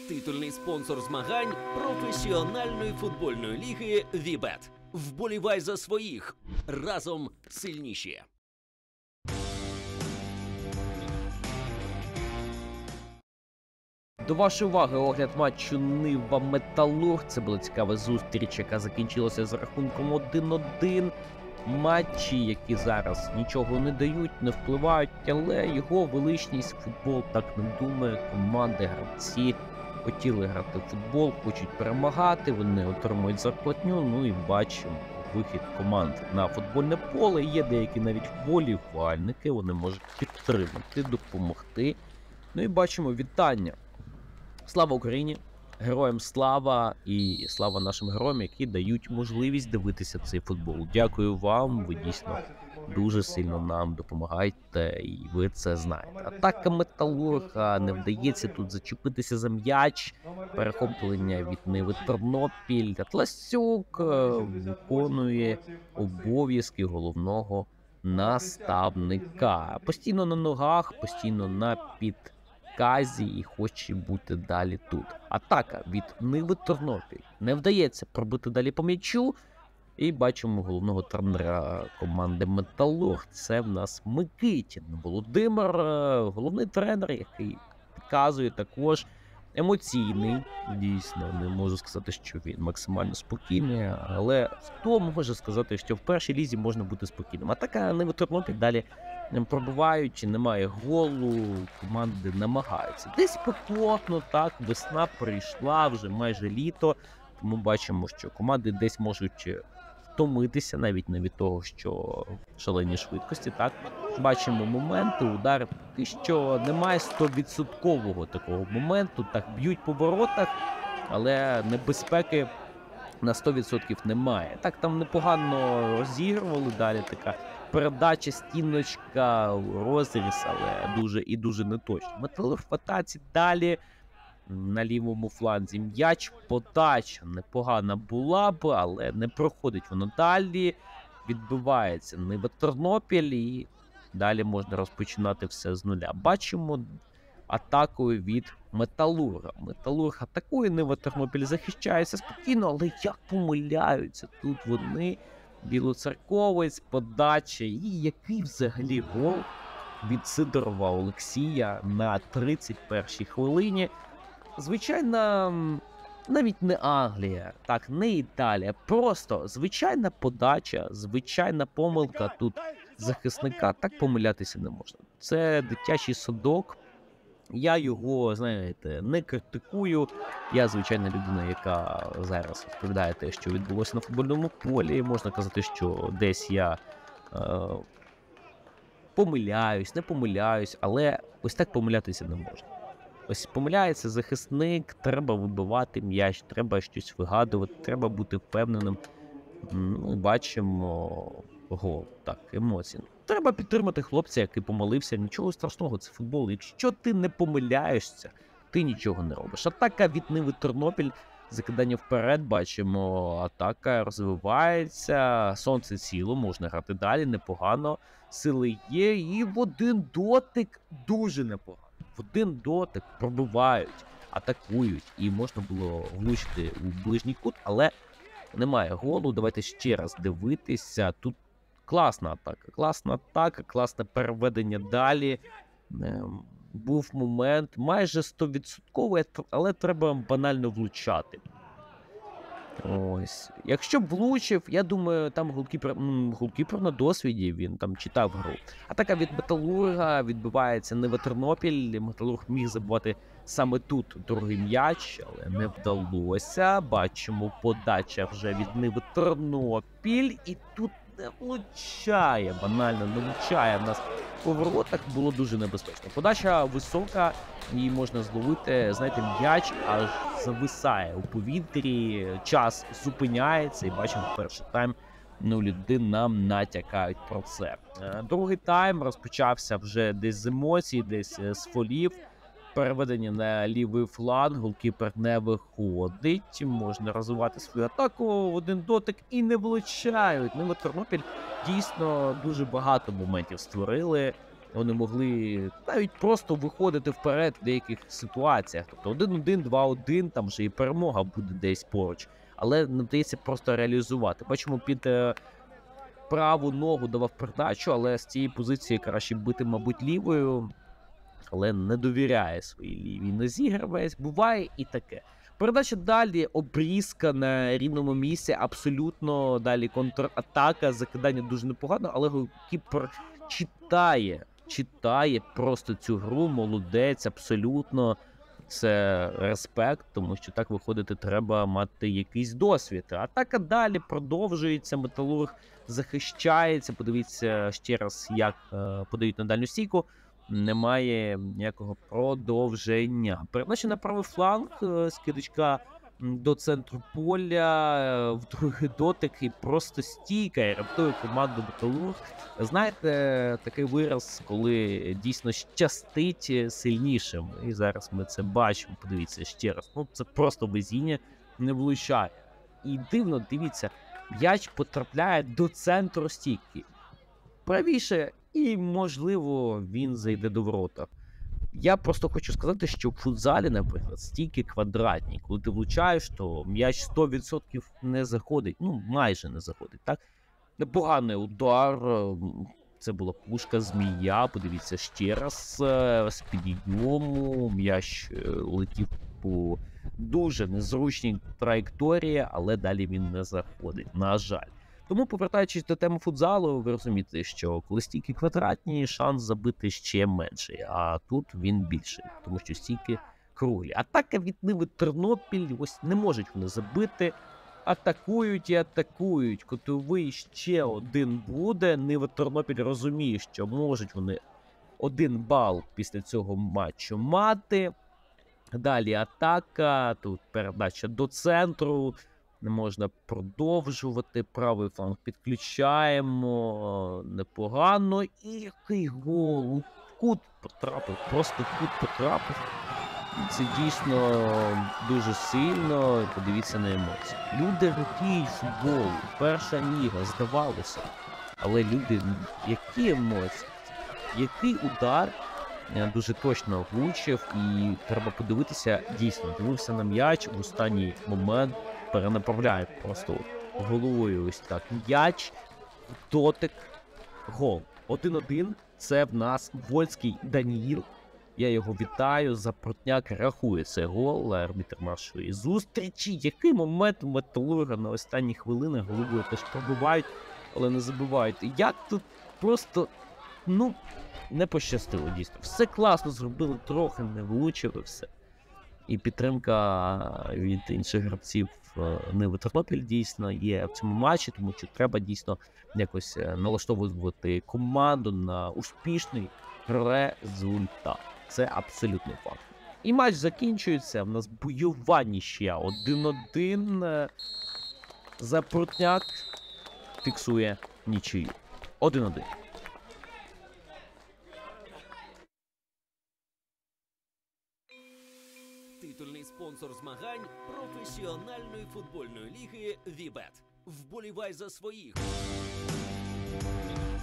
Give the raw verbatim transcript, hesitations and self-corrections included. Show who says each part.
Speaker 1: титульний спонсор змагань професіональної футбольної ліги Вібет. Вболівай за своїх. Разом сильніші.
Speaker 2: До вашої уваги огляд матчу Нива-Металург. Це була цікава зустріч, яка закінчилася з рахунком один-один. Матчі, які зараз нічого не дають, не впливають, але його величність футбол так не думає. Команди, гравці хотіли грати в футбол, хочуть перемагати, вони отримують зарплатню, ну і бачимо вихід команд на футбольне поле. Є деякі навіть вболівальники, вони можуть підтримати, допомогти. Ну і бачимо вітання. Слава Україні! Героям слава і слава нашим героям, які дають можливість дивитися цей футбол. Дякую вам, ви дійсно дуже сильно нам допомагаєте, і ви це знаєте. Атака Металурга, не вдається тут зачепитися за м'яч, перехоплення від Ниви Тернопіль. Атласюк виконує обов'язки головного наставника. Постійно на ногах, постійно на під Казі і хоче бути далі тут. Атака від Ниви Тернопіль. Не вдається пробити далі по м'ячу. І бачимо головного тренера команди Металург. Це в нас Микитін Володимир, головний тренер, який показує також емоційний. Дійсно, не можу сказати, що він максимально спокійний, але хто може сказати, що в першій лізі можна бути спокійним. Атака Ниви Тернопіль далі пробиваючи, немає голу, команди намагаються. Десь спекотно, так, весна прийшла, вже майже літо, тому бачимо, що команди десь можуть втомитися, навіть не від того, що шалені швидкості, так. Бачимо моменти, удари, поки що немає стовідсоткового такого моменту, так, б'ють по воротах, але небезпеки на сто відсотків немає. Так, там непогано розігрували, далі така передача, стіночка, розріз, але дуже і дуже неточно. Металург в атаці далі на лівому фланзі м'яч, подача непогана була б, але не проходить воно далі. Відбивається Нива Тернопіль і далі можна розпочинати все з нуля. Бачимо атакою від Металурга. Металург атакує, Нива Тернопіль захищається спокійно, але як помиляються тут вони. Білоцерковець, подача і який взагалі гол від Сидорова Олексія на тридцять першій хвилині. Звичайно, навіть не Англія, так, не Італія, просто звичайна подача, звичайна помилка тут захисника, так помилятися не можна. Це дитячий садок. Я його, знаєте, не критикую. Я звичайна людина, яка зараз розповідає те, що відбулося на футбольному полі. Можна казати, що десь я е, помиляюсь, не помиляюсь, але ось так помилятися не можна. Ось помиляється захисник, треба вибивати м'яч, треба щось вигадувати, треба бути впевненим. Ну, бачимо гол, так, емоції. Треба підтримати хлопця, який помилився. Нічого страшного, це футбол. Якщо ти не помиляєшся, ти нічого не робиш. Атака від Ниви Тернопіль, закидання вперед, бачимо, атака розвивається, сонце сіло, можна грати далі, непогано, сили є, і в один дотик дуже непогано. В один дотик пробивають, атакують, і можна було влучити у ближній кут, але немає голу. Давайте ще раз дивитися. Тут класна атака, класна атака, класне переведення далі. Ем, був момент майже сто відсотковий, але треба банально влучати. Ось. Якщо б влучив, я думаю, там голкіпер, м, голкіпер на досвіді, він там читав гру. Атака від Металурга, відбивається Нива Тернопіль. Металург міг забувати саме тут другий м'яч, але не вдалося. Бачимо, подача вже від Ниви Тернопіль, і тут не влучає, банально не влучає. В нас по воротах було дуже небезпечно. Подача висока, її можна зловити, знаєте, м'яч аж зависає у повітрі, час зупиняється, і бачимо, перший тайм нуль один нам натякають про це. Другий тайм розпочався вже десь з емоцій, десь з фолів. Переведення на лівий фланг, голкіпер не виходить, можна розвивати свою атаку в один дотик і не влучають. Нива Тернопіль дійсно дуже багато моментів створили, вони могли навіть просто виходити вперед в деяких ситуаціях. Тобто один-один, два-один, там вже і перемога буде десь поруч. Але не вдається просто реалізувати. Бачимо, під е, праву ногу давав передачу, але з цієї позиції краще бити, мабуть, лівою. Але не довіряє своїй лівій нозі гравець. Буває і таке. Передача далі, обрізка на рівному місці, абсолютно далі контратака, закидання дуже непогано, але голкіпер читає, читає просто цю гру, молодець, абсолютно. Це респект, тому що так виходити треба мати якийсь досвід. Атака далі продовжується, Металург захищається, подивіться ще раз, як е, подають на дальню стійку. Немає ніякого продовження. Передача на правий фланг, скидочка до центру поля, в другий дотик і просто стійка і рятує команду Металург. Знаєте, такий вираз, коли дійсно щастить сильнішим. І зараз ми це бачимо, подивіться ще раз. Ну, це просто везіння, не влучає. І дивно, дивіться, м'яч потрапляє до центру стійки. Правіше, і, можливо, він зайде до ворота. Я просто хочу сказати, що в футзалі, наприклад, стійки квадратні. Коли ти влучаєш, то м'яч сто відсотків не заходить. Ну, майже не заходить, так? Непоганий удар. Це була пушка змія. Подивіться ще раз. З підйому. М'яч летів по дуже незручній траєкторії, але далі він не заходить, на жаль. Тому, повертаючись до теми футзалу, ви розумієте, що коли стійки квадратні, шанс забити ще менший, а тут він більший, тому що стійки круглі. Атака від Ниви Тернопіль, ось не можуть вони забити, атакують і атакують. Котовий ще один буде, Нива Тернопіль розуміє, що можуть вони один бал після цього матчу мати. Далі атака, тут передача до центру. Не можна продовжувати, правий фланг підключаємо, непогано, і який гол, в кут потрапив, просто в кут потрапив. Це дійсно дуже сильно, подивіться на емоції. Люди радіють футболу, перша ліга, здавалося, але люди, які емоції, який удар, дуже точно влучив, і треба подивитися, дійсно, дивився на м'яч в останній момент, перенаправляє просто головою ось так м'яч, дотик, гол. один-один, це в нас Вольський Даніїл. Я його вітаю, Запоротняк рахує цей гол, арбітр нашої зустрічі. Який момент у Металурга на останні хвилини головою теж пробивають, але не забувають. Як тут просто, ну, не пощастило дійсно. Все класно зробили, трохи не влучили все. І підтримка від інших гравців Ниви Тернопіль дійсно є в цьому матчі, тому що треба дійсно якось налаштовувати команду на успішний результат. Це абсолютний факт. І матч закінчується, в нас бойова ще один-один. Запоротняк фіксує нічию. один-один.
Speaker 1: Титульний спонсор змагань професіональної футбольної ліги Вібет. Вболівай за своїх.